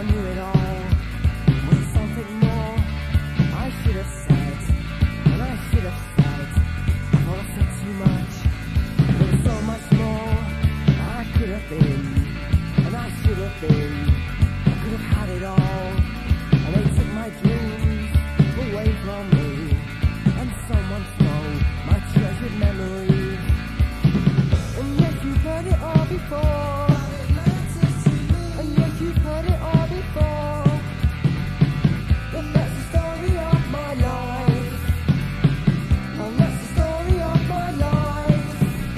knew it all. Was something more I should have said, and I should have said. I thought I said too much. There was so much more I could have been, and I should have been. I could have had it all, and they took my dreams away from me, and someone stole my treasured memories. And yes, you've heard it all before, and yes, you've heard it all before. But that's the story of my life, and that's the story of my life.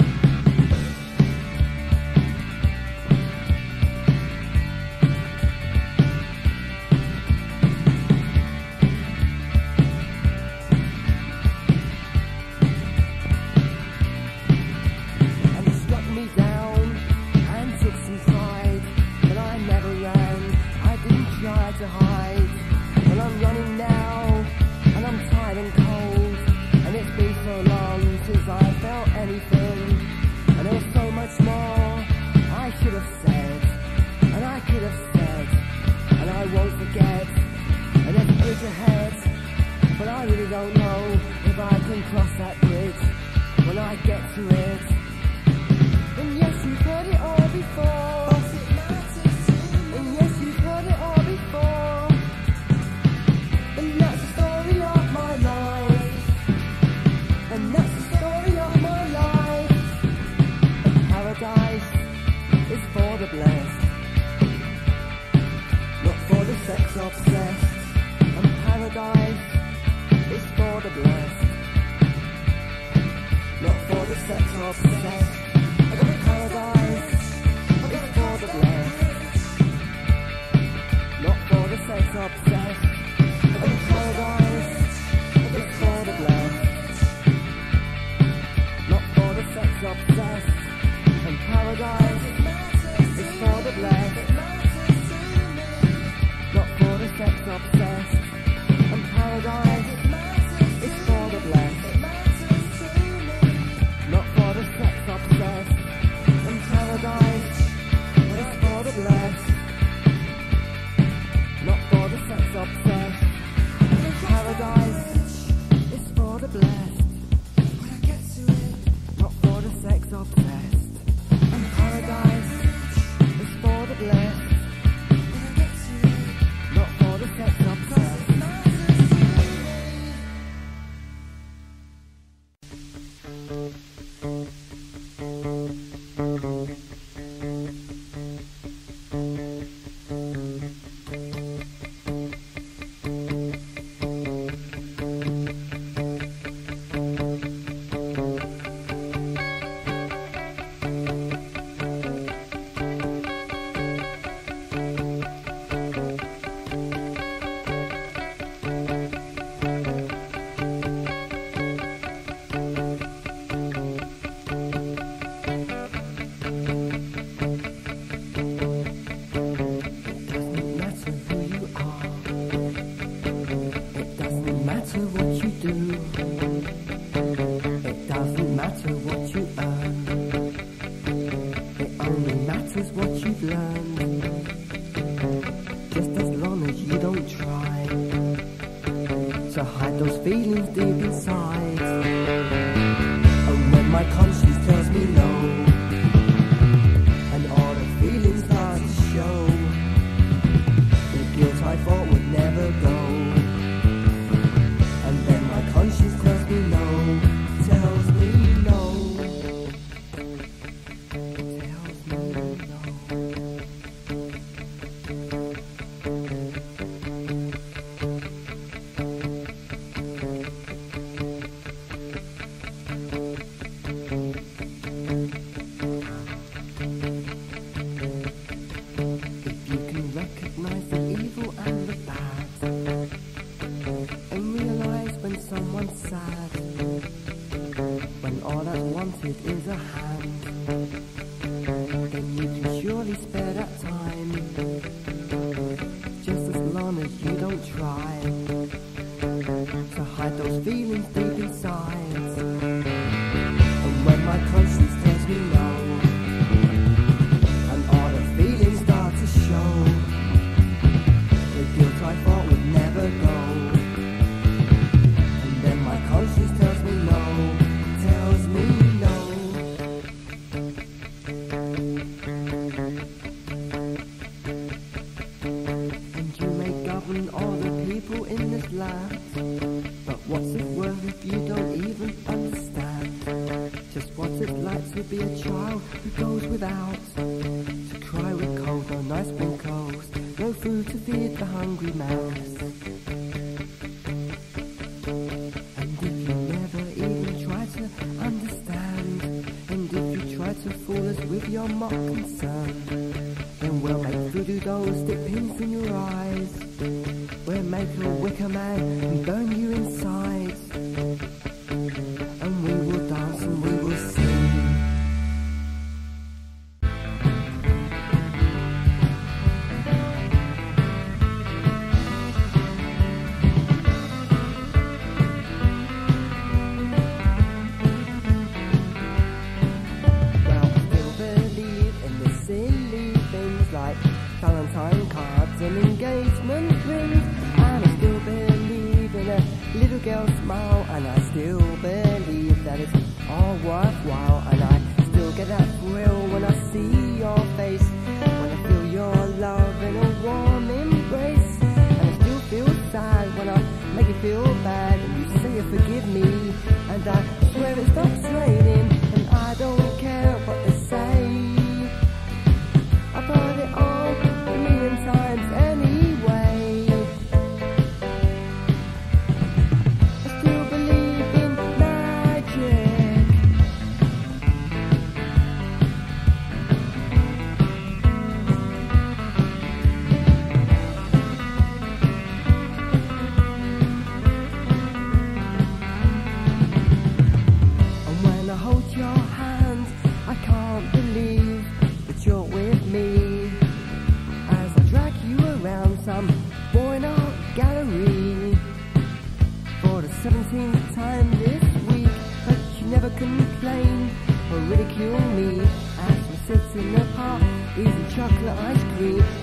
And it struck me down and took some pride, but I never ran, I didn't try to hide. And I'm running now, and I'm tired and cold, and it's been so long since I felt anything. And there was so much more I should have said, and I could have said, and I won't forget. And there's a bridge ahead, but I really don't know if I can cross that bridge when I get to it. And yes, you've heard it all before, and yes, you've heard it all before. And that's the story of my life, and that's the story of my life. And paradise is for the blessed, not for the sex obsessed. And paradise is for the blessed, not for the sex obsessed. And paradise is for the blessed, not for the sex obsessed. And paradise is for the blessed, not for the sex obsessed. And paradise is for the blessed, not for the sex obsessed. And paradise is for the blessed, not for the sex obsessed. And paradise is for the blessed, not for the sex obsessed. And paradise is for the blessed, not for the sex obsessed. And paradise is for the blessed, not for the sex obsessed. and all the people in this land. But what's it worth if you don't even understand just what it's like to be a child who goes without, to cry with cold, no nice warm clothes, no food to feed the hungry mouse. And if you never even try to understand, and if you try to fool us with your mock concern, then we'll make voodoo dolls stick pins in your eyes. We'll make a wicker man and burn you inside. And we will dance and we will sing. Well, I still believe in the silly things like Valentine cards and engagement rings, and I still believe in a little girl's smile, and I still believe that it's all worthwhile, and I still get that thrill when I see your face, when I feel your love in a warm embrace, and I still feel sad when I make you feel bad, and you say you forgive me, and I swear it stops raining, and I don't care what they say. I've heard it all a million times anyway. I still believe in magic. And when I hold your hand, I can't believe that you're with me, as I drag you around some worn out gallery for the 17th time this week. But you never complain or ridicule me as we sit in the park eating chocolate ice cream.